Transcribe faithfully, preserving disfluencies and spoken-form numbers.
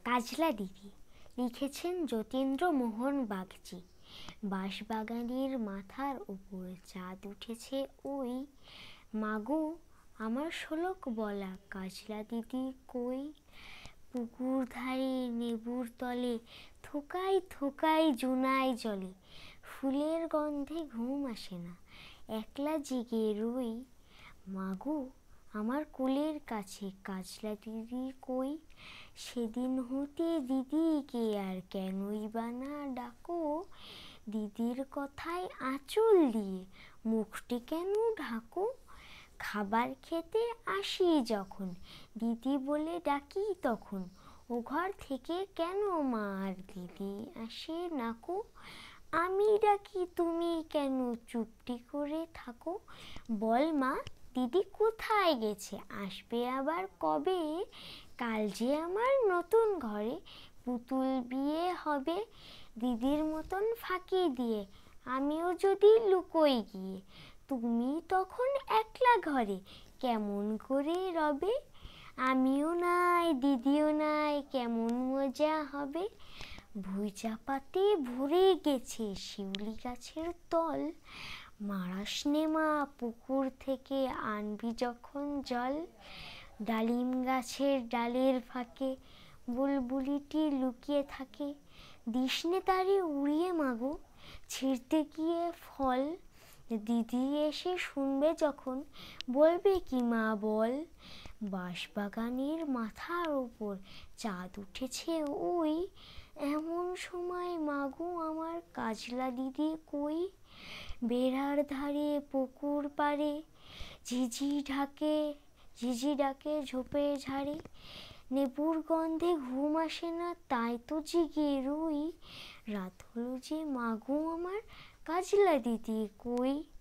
কাজলা দিদি লিখেছেন যতীন্দ্র মোহন বাগচি। বাঁশবাগানের মাথার উপর চাঁদ উঠেছে ওই, মাগো আমার শোলক বলা কাজলা দিদি কই। পুকুর ধারে নেবুর তলে থোকায় থোকায় জোনায় জলে, ফুলের গন্ধে ঘুম আসে না, একলা জেগে রই। মাগো আমার কোলের কাছে কাজলা দিদি কই। সেদিন হতে দিদিকে আর কেনই বা না ডাকো, দিদির কথায় আঁচল দিয়ে মুখটি কেন ঢাকো। খাবার খেতে আসি যখন দিদি বলে ডাকি তখন, ও ঘর থেকে কেন মা আর দিদি আসে নাকো। আমি ডাকি তুমি কেন চুপটি করে থাকো, বল মা দিদি কোথায় গেছে, আসবে আবার কবে। কাল যে আমার নতুন ঘরে পুতুল বিয়ে হবে, দিদির মতন ফাঁকি দিয়ে আমিও যদি লুকোই গিয়ে, তুমি তখন একলা ঘরে কেমন করে রবে। আমিও নাই দিদিও নাই কেমন মজা হবে। ভুই চাপাতে ভরে গেছে শিউলি গাছের তল, মারাস নে মা পুকুর থেকে আনবি যখন জল। ডালিম গাছের ডালের ফাঁকে বুলবুলিটি লুকিয়ে থাকে, দিসনে তারে উড়িয়ে মাগো ছিঁড়তে গিয়ে ফল। দিদি এসে শুনবে যখন বলবে কি মা বল। বাঁশবাগানের মাথার ওপর চাঁদ উঠেছে ওই, এমন সময় মাগো আমার কাজলা দিদি কই। বেড়ার ধারে পুকুর পাড়ে ঝিঝি ঢাকে ঝিঝি ডাকে ঝোপে ঝাড়ে, নেবুর গন্ধে ঘুম আসে না তাই তো জেগে রই। রাত হলো যে মাগো আমার কাজলা দিদি কই।